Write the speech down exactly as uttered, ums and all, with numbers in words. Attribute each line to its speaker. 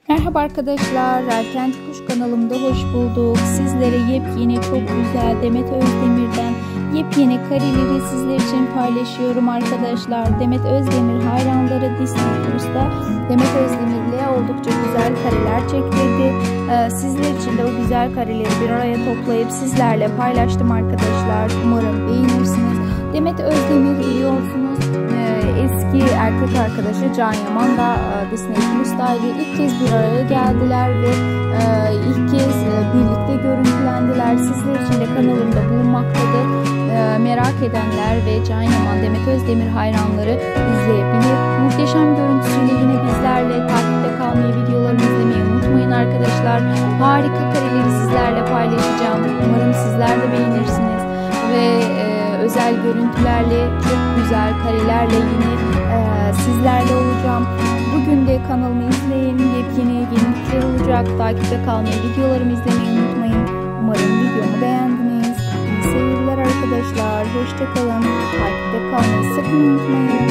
Speaker 1: Merhaba arkadaşlar, Erken Kuş kanalımda hoş bulduk. Sizlere yepyeni, çok güzel Demet Özdemir'den yepyeni kareleri sizler için paylaşıyorum arkadaşlar. Demet Özdemir hayranları Disney Plus'ta Demet Özdemir'le oldukça güzel kareler çektirdi. Ee, sizler için de o güzel kareleri bir araya toplayıp sizlerle paylaştım arkadaşlar. Umarım beğenirsiniz. Demet Özdemir biliyorsunuz eski erkek arkadaşı Can Yaman da Disney Plus'taydı. İlk kez bir araya geldiler ve ilk kez birlikte görüntülendiler. Sizler için de kanalımda bulunmaktadır. Merak edenler ve Can Yaman, Demet Özdemir hayranları izleyebilir. Muhteşem görüntüsüyle yine bizlerle takipte kalmayı, videolarımı izlemeyi unutmayın arkadaşlar. Harika kareleri sizlerle paylaşacağım. Umarım sizler de beğenirsiniz ve özel görüntülerle, çok güzel karelerle yine e, sizlerle olacağım. Bugün de kanalımı izleyin. Yepyeni yenilikler olacak. Takipte kalmayı, videolarımı izlemeyi unutmayın. Umarım videomu beğendiniz. İyi seyirler arkadaşlar. Hoşça kalın. Takipte kalmayı sakın unutmayın.